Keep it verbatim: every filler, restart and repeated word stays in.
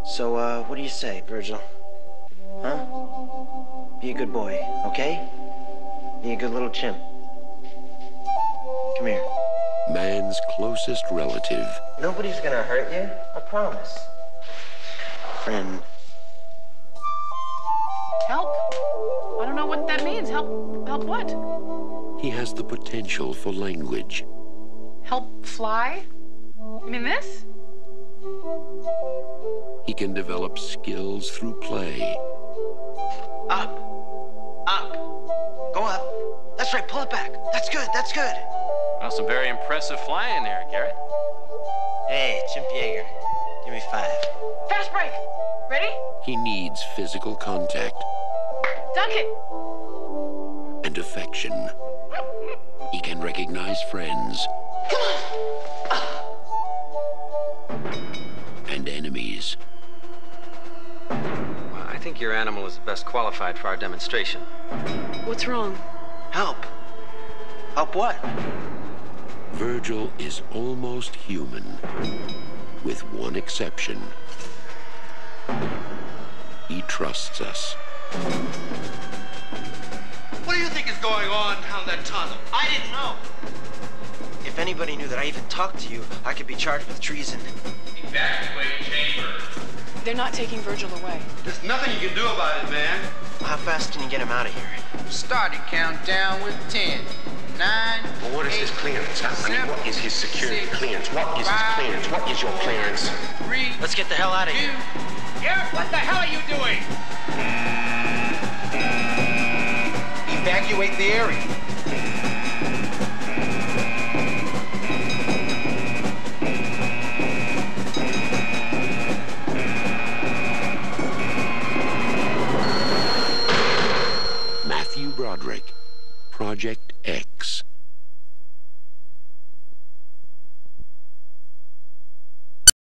So, uh, what do you say, Virgil? Huh? Be a good boy, okay? Be a good little chimp. Come here. Man's closest relative. Nobody's gonna hurt you, I promise. Friend. Help? I don't know what that means. Help, help what? He has the potential for language. Help fly? You mean this? He can develop skills through play. Up. Up. Go up. That's right, pull it back. That's good, that's good. Well, some very impressive flying there, Garrett. Hey, Chimp Yeager. Give me five. Fast break. Ready? He needs physical contact Dunk it. and affection. He can recognize friends Come on. and enemies. Well, I think your animal is the best qualified for our demonstration. What's wrong? Help. Help what? Virgil is almost human, with one exception. He trusts us. What do you think is going on down that tunnel? I didn't know. If anybody knew that I even talked to you, I could be charged with treason. Evacuate chamber. They're not taking Virgil away. There's nothing you can do about it, man. How fast can you get him out of here? Starting countdown with ten, nine, Well, what is his clearance? I mean, what is his security six, clearance? What is his five, clearance? What is your clearance? three, Let's get the hell out of two, here. Garrett, what the hell are you doing? evacuate the area. Matthew Broderick, Project X.